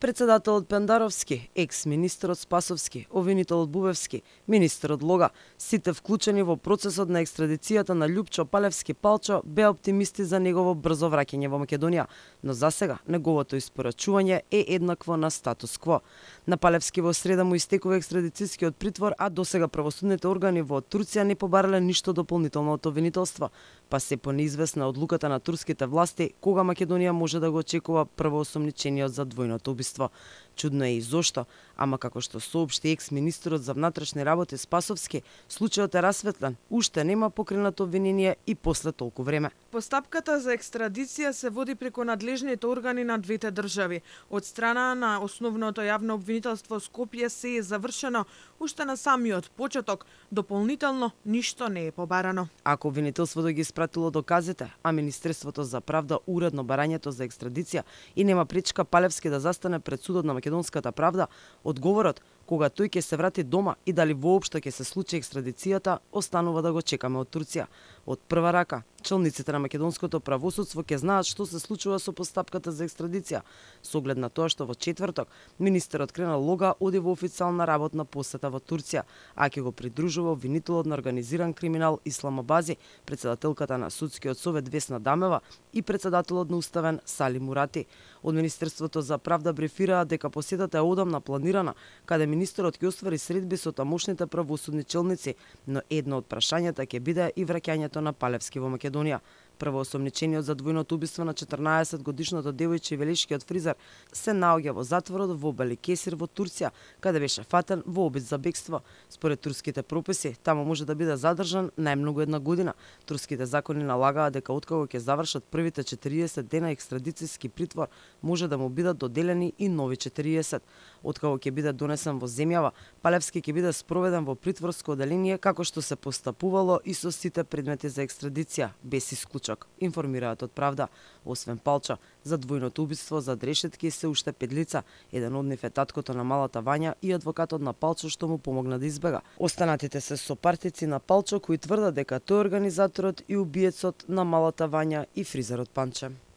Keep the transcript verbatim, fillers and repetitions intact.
Председателот Пендаровски, екс-министерот Спасовски, обвинителот Бубевски, министерот Лога, сите вклучени во процесот на екстрадицијата на Љупчо Палевски Палчо беа оптимисти за негово брзо враќање во Македонија, но засега неговото испорачување е еднакво на статус кво. На Палевски во среда му истекува екстрадицијскиот притвор, а досега правосудните органи во Турција не побарале ништо дополнително од обвинителство, па се по неизвестна одлуката на турските власти кога Македонија може да го очекува првоосомничениот за двојното убиство. Чудно е и зошто, ама како што соопшти екс-министерот за внатрешни работи Спасовски, случајот е расветлен, уште нема покренато обвинение и после толку време. Постапката за екстрадиција се води преку надлежните органи на двете држави. Од страна на основното јавно обвинителство Скопје се е завршено уште на самиот почеток, дополнително ништо не е побарано. Ако обвинителството ги испратило доказите, а Министерството за правда уредно барањето за екстрадиција и нема пречка Палевски да застане пред судот на македонската правда, одговорот кога тој ќе се врати дома и дали воопшто ќе се случи екстрадицијата, останува да го чекаме од Турција. Од прва рака, челниците на македонското правосудство ќе знаат што се случува со постапката за екстрадиција, со оглед на тоа што во четврток министерот Крена Лога оди во официјална работна посета во Турција, а ќе го придружува обвинителот на организиран криминал Ислам Абази, председателката на судскиот совет Весна Дамева и председателот на Уставен Сали Мурати. Од Министерството за правда брифираат дека посетата е одамна планирана, каде министерот ќе оствари средби со тамошните правосудни челници, но едно од прашањата ќе биде и враќањето на Палевски во Македонија. Првоосомничениот за двојното убиство на четрнаесет годишното девојче и велешкиот фризер се наоѓа во затворот во Баликесир во Турција, каде беше фатен во обид за бегство. Според турските прописи, таму може да биде задржан најмногу една година. Турските закони налагаат дека откако ќе завршат првите четириесет дена екстрадицијски притвор, може да му бидат доделени и нови четириесет. Откако ќе биде донесен во земјава, Палевски ќе биде спроведен во притворско оделение како што се постапувало и со сите предмети за екстрадиција, без исклучок, информираат од правда. Освен Палчо, за двојното убиство за решетки се уште пет лица. Еден од нив е таткото на малата Вања и адвокатот на Палчо што му помогна да избега. Останатите се сопартици на Палчо кои тврдат дека тој е организаторот и убиецот на малата Вања и фризерот Панче.